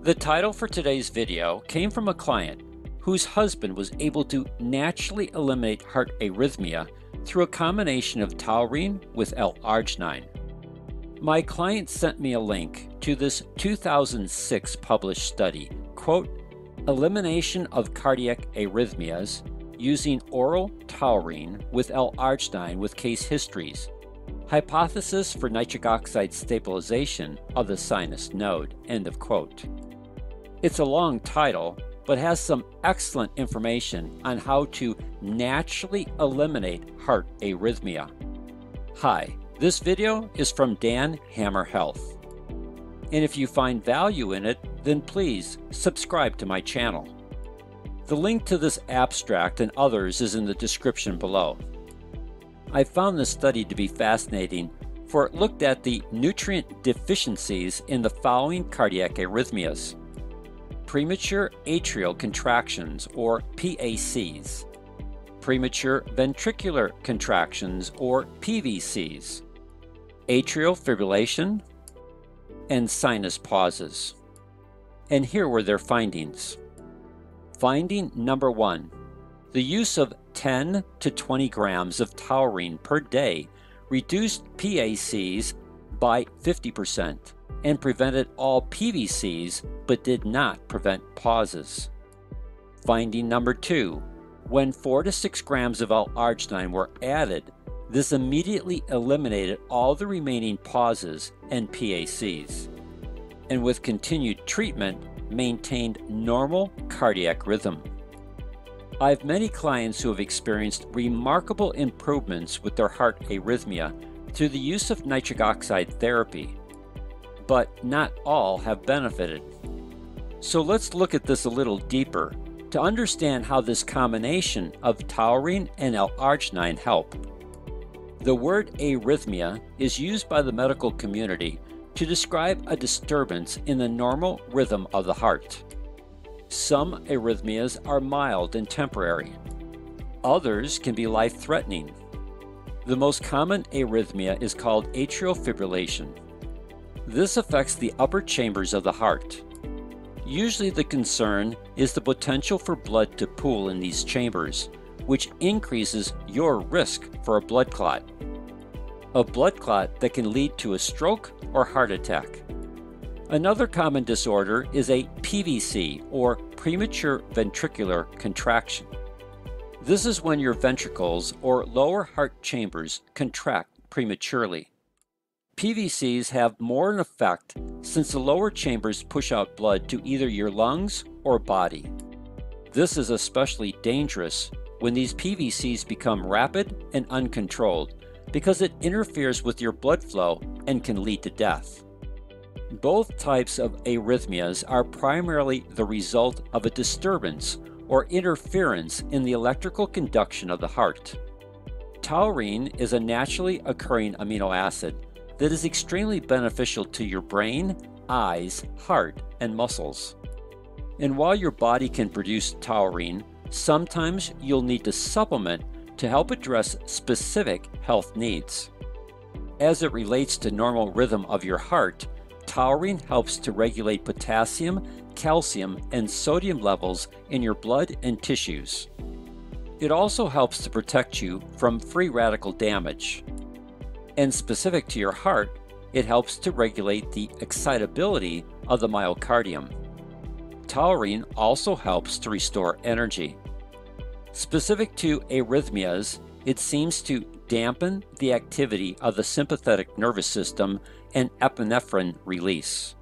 The title for today's video came from a client whose husband was able to naturally eliminate heart arrhythmia through a combination of taurine with L-arginine. My client sent me a link to this 2006 published study, quote, "Elimination of cardiac arrhythmias using oral taurine with L-arginine with case histories. Hypothesis for nitric oxide stabilization of the sinus node," end of quote. It's a long title, but has some excellent information on how to naturally eliminate heart arrhythmia. Hi, this video is from Dan Hammer Health. And if you find value in it, then please subscribe to my channel. The link to this abstract and others is in the description below. I found this study to be fascinating, for it looked at the nutrient deficiencies in the following cardiac arrhythmias: premature atrial contractions, or PACs, premature ventricular contractions, or PVCs, atrial fibrillation, and sinus pauses. And here were their findings. Finding number 1. The use of 10 to 20 grams of taurine per day reduced PACs by 50% and prevented all PVCs but did not prevent pauses. Finding number 2. When 4 to 6 grams of L-arginine were added, this immediately eliminated all the remaining pauses and PACs, and with continued treatment, maintained normal cardiac rhythm. I have many clients who have experienced remarkable improvements with their heart arrhythmia through the use of nitric oxide therapy, but not all have benefited. So let's look at this a little deeper to understand how this combination of taurine and L-arginine help. The word arrhythmia is used by the medical community to describe a disturbance in the normal rhythm of the heart. Some arrhythmias are mild and temporary. Others can be life-threatening. The most common arrhythmia is called atrial fibrillation. This affects the upper chambers of the heart. Usually the concern is the potential for blood to pool in these chambers, which increases your risk for a blood clot. A blood clot that can lead to a stroke or heart attack. Another common disorder is a PVC, or premature ventricular contraction. This is when your ventricles or lower heart chambers contract prematurely. PVCs have more an effect since the lower chambers push out blood to either your lungs or body. This is especially dangerous when these PVCs become rapid and uncontrolled, because it interferes with your blood flow and can lead to death. Both types of arrhythmias are primarily the result of a disturbance or interference in the electrical conduction of the heart. Taurine is a naturally occurring amino acid that is extremely beneficial to your brain, eyes, heart, and muscles. And while your body can produce taurine, sometimes you'll need to supplement to help address specific health needs. As it relates to normal rhythm of your heart, taurine helps to regulate potassium, calcium, and sodium levels in your blood and tissues. It also helps to protect you from free radical damage. And specific to your heart, it helps to regulate the excitability of the myocardium. Taurine also helps to restore energy. Specific to arrhythmias, it seems to dampen the activity of the sympathetic nervous system and epinephrine release.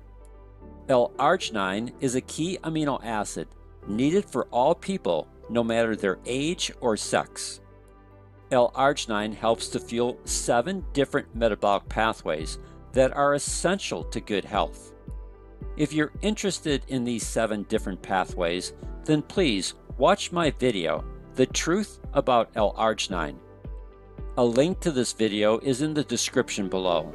L-arginine is a key amino acid needed for all people, no matter their age or sex. L-arginine helps to fuel 7 different metabolic pathways that are essential to good health. If you're interested in these 7 different pathways, then please watch my video, The Truth About L-arginine. A link to this video is in the description below.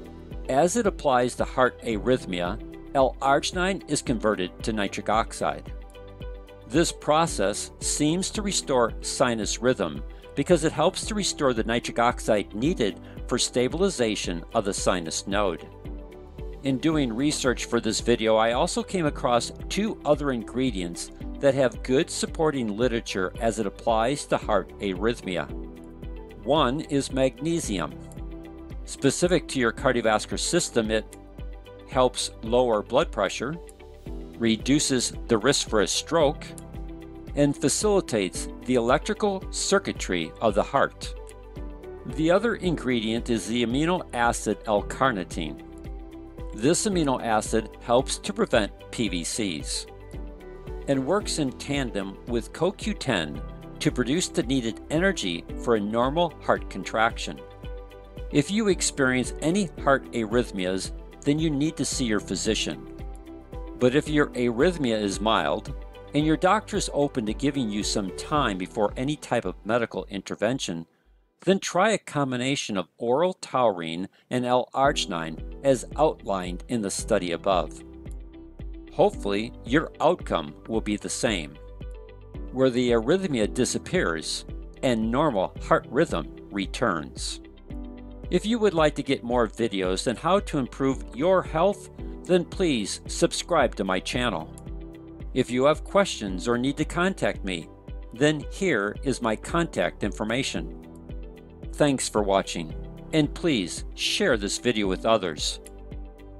As it applies to heart arrhythmia, L-arginine is converted to nitric oxide. This process seems to restore sinus rhythm because it helps to restore the nitric oxide needed for stabilization of the sinus node. In doing research for this video, I also came across 2 other ingredients that have good supporting literature as it applies to heart arrhythmia. One is magnesium. Specific to your cardiovascular system, it helps lower blood pressure, reduces the risk for a stroke, and facilitates the electrical circuitry of the heart. The other ingredient is the amino acid L-carnitine. This amino acid helps to prevent PVCs and works in tandem with CoQ10 to produce the needed energy for a normal heart contraction. If you experience any heart arrhythmias, then you need to see your physician. But if your arrhythmia is mild and your doctor is open to giving you some time before any type of medical intervention, then try a combination of oral taurine and L-arginine as outlined in the study above. Hopefully, your outcome will be the same, where the arrhythmia disappears and normal heart rhythm returns. If you would like to get more videos on how to improve your health, then please subscribe to my channel. If you have questions or need to contact me, then here is my contact information. Thanks for watching, and please share this video with others.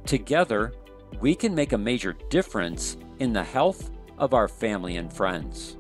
Together, we can make a major difference in the health of our family and friends.